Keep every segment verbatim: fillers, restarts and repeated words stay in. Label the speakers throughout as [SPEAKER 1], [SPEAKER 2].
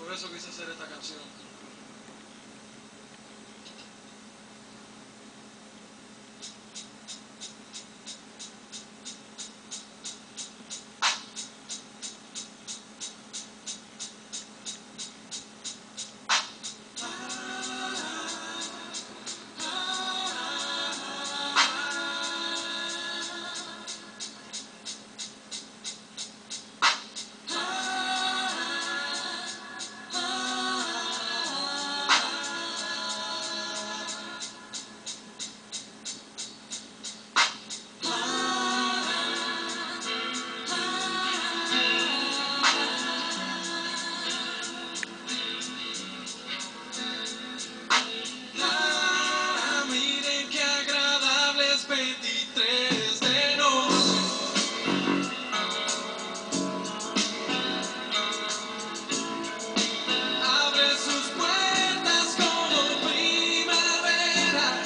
[SPEAKER 1] Por eso quise hacer esta canción. veintitrés de noche, abre sus puertas como primavera,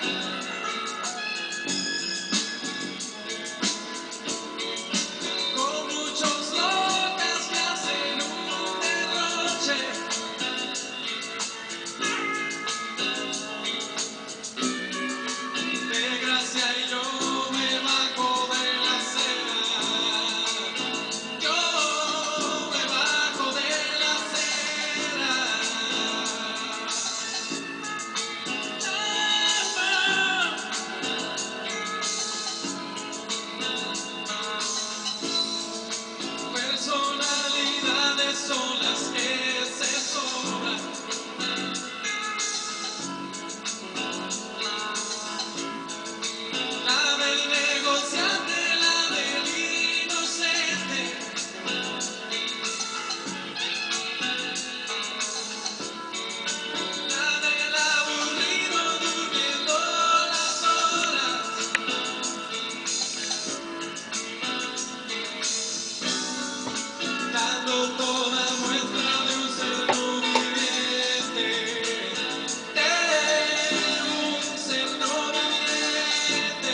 [SPEAKER 1] con muchos locas que hacen un derroche, de gracia y yo me bajo de la acera, yo me bajo de la acera. Personalidades son las que se sobran, la del negociante, la del inocente, la del aburrido durmiendo las horas, dando toda muestra de un ser no viviente, de un ser no viviente.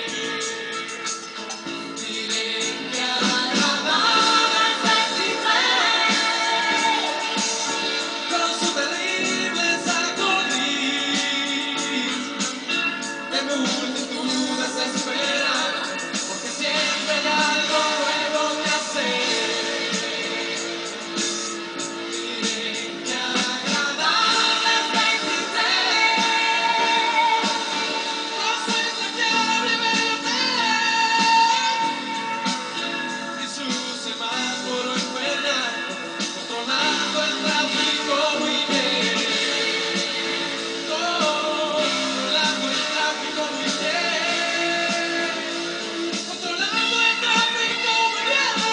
[SPEAKER 1] Miren que agradable es veintitrés, con su terrible saco gris, de multitudes espera, porque siempre hay algo nuevo que hacer. Miren que agradable es veintitrés, con su insaciable verde y su semáforo infernal, controlando el tráfico muy bien, controlando el tráfico muy bien, controlando el tráfico muy bien.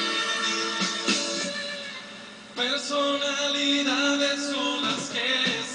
[SPEAKER 1] Personalidades son las que